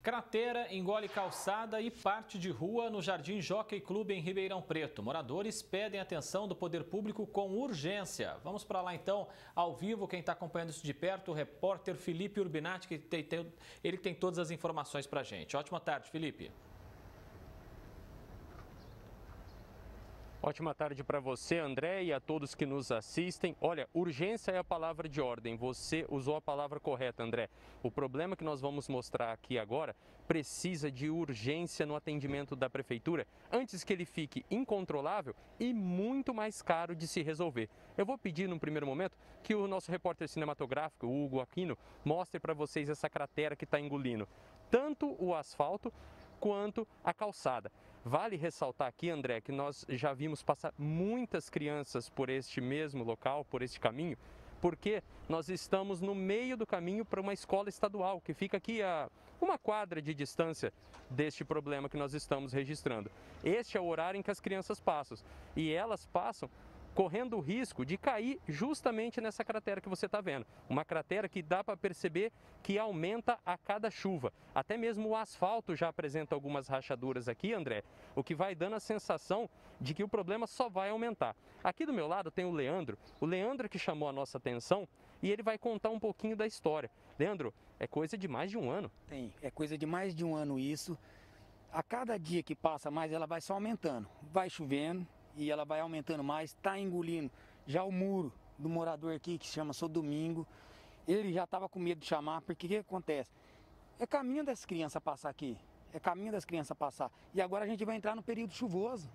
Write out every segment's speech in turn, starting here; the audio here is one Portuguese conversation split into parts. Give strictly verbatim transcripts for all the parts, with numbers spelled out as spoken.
Cratera engole calçada e parte de rua no Jardim Jockey Club em Ribeirão Preto. Moradores pedem atenção do poder público com urgência. Vamos para lá então, ao vivo, quem está acompanhando isso de perto, o repórter Felipe Urbinati, que tem, tem, ele tem todas as informações para a gente. Ótima tarde, Felipe. Ótima tarde para você, André, e a todos que nos assistem. Olha, urgência é a palavra de ordem. Você usou a palavra correta, André. O problema que nós vamos mostrar aqui agora precisa de urgência no atendimento da prefeitura antes que ele fique incontrolável e muito mais caro de se resolver. Eu vou pedir, num primeiro momento, que o nosso repórter cinematográfico, o Hugo Aquino, mostre para vocês essa cratera que está engolindo tanto o asfalto quanto a calçada. Vale ressaltar aqui, André, que nós já vimos passar muitas crianças por este mesmo local, por este caminho, porque nós estamos no meio do caminho para uma escola estadual, que fica aqui a uma quadra de distância deste problema que nós estamos registrando. Este é o horário em que as crianças passam, e elas passam correndo o risco de cair justamente nessa cratera que você está vendo. Uma cratera que dá para perceber que aumenta a cada chuva. Até mesmo o asfalto já apresenta algumas rachaduras aqui, André, o que vai dando a sensação de que o problema só vai aumentar. Aqui do meu lado tem o Leandro, o Leandro que chamou a nossa atenção e ele vai contar um pouquinho da história. Leandro, é coisa de mais de um ano. Tem, é coisa de mais de um ano isso. A cada dia que passa mais ela vai só aumentando, vai chovendo e ela vai aumentando mais, está engolindo já o muro do morador aqui, que se chama Sou Domingo. Ele já estava com medo de chamar, porque o que acontece? É caminho das crianças passar aqui, é caminho das crianças passar. E agora a gente vai entrar no período chuvoso.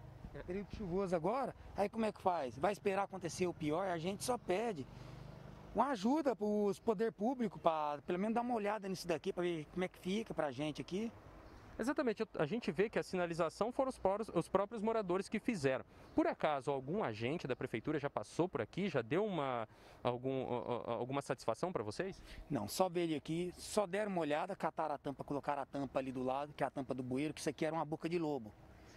É período chuvoso agora, aí como é que faz? Vai esperar acontecer o pior? A gente só pede uma ajuda para os poder público, para pelo menos dar uma olhada nisso daqui, para ver como é que fica para a gente aqui. Exatamente, a gente vê que a sinalização foram os próprios, os próprios moradores que fizeram. Por acaso, algum agente da prefeitura já passou por aqui, já deu uma, algum, alguma satisfação para vocês? Não, só veio aqui, só deram uma olhada, cataram a tampa, colocaram a tampa ali do lado, que é a tampa do bueiro, que isso aqui era uma boca de lobo.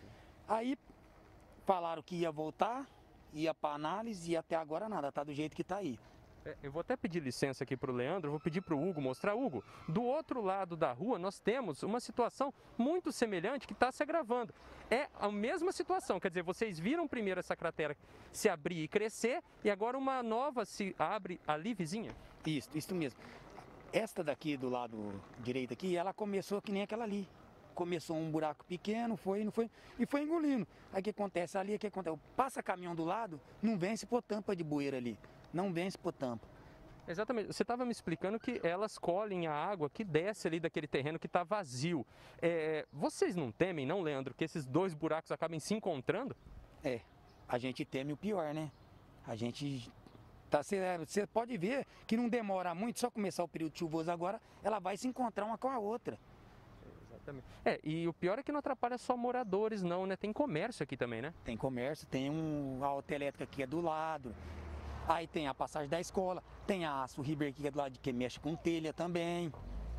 Aí falaram que ia voltar, ia para análise e até agora nada, tá do jeito que tá aí. É, eu vou até pedir licença aqui para o Leandro, vou pedir para o Hugo mostrar. Hugo, do outro lado da rua nós temos uma situação muito semelhante que está se agravando. É a mesma situação, quer dizer, vocês viram primeiro essa cratera se abrir e crescer e agora uma nova se abre ali, vizinha? Isso, isso mesmo. Esta daqui do lado direito aqui, ela começou que nem aquela ali. Começou um buraco pequeno, foi, não foi, e foi engolindo. Aí o que acontece ali, o que acontece? Passa caminhão do lado, não vence por tampa de bueiro ali. Não vence por tampa. Exatamente. Você estava me explicando que elas colhem a água que desce ali daquele terreno que está vazio. É, vocês não temem, não, Leandro, que esses dois buracos acabem se encontrando? É, a gente teme o pior, né? A gente... Tá, você pode ver que não demora muito, só começar o período chuvoso agora, ela vai se encontrar uma com a outra. Exatamente. É, e o pior é que não atrapalha só moradores, não, né? Tem comércio aqui também, né? Tem comércio, tem um, a autoelétrica aqui é do lado. Aí tem a passagem da escola, tem a Aço Ribeiro que é do lado de que mexe com telha também.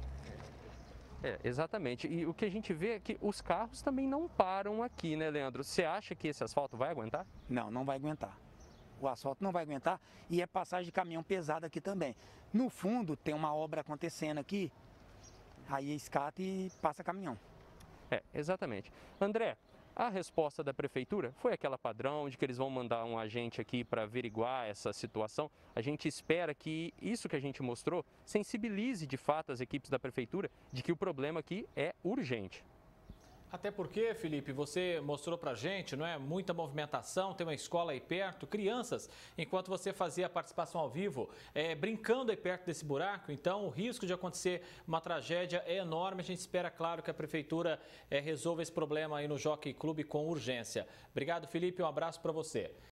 É, exatamente. E o que a gente vê é que os carros também não param aqui, né, Leandro? Você acha que esse asfalto vai aguentar? Não, não vai aguentar. O asfalto não vai aguentar e é passagem de caminhão pesado aqui também. No fundo tem uma obra acontecendo aqui, aí escata e passa caminhão. É, exatamente. André, a resposta da prefeitura foi aquela padrão de que eles vão mandar um agente aqui para averiguar essa situação. A gente espera que isso que a gente mostrou sensibilize de fato as equipes da prefeitura de que o problema aqui é urgente. Até porque, Felipe, você mostrou pra gente, não é? Muita movimentação, tem uma escola aí perto, crianças, enquanto você fazia a participação ao vivo, é, brincando aí perto desse buraco, então o risco de acontecer uma tragédia é enorme. A gente espera, claro, que a prefeitura é, resolva esse problema aí no Jockey Club com urgência. Obrigado, Felipe, um abraço para você.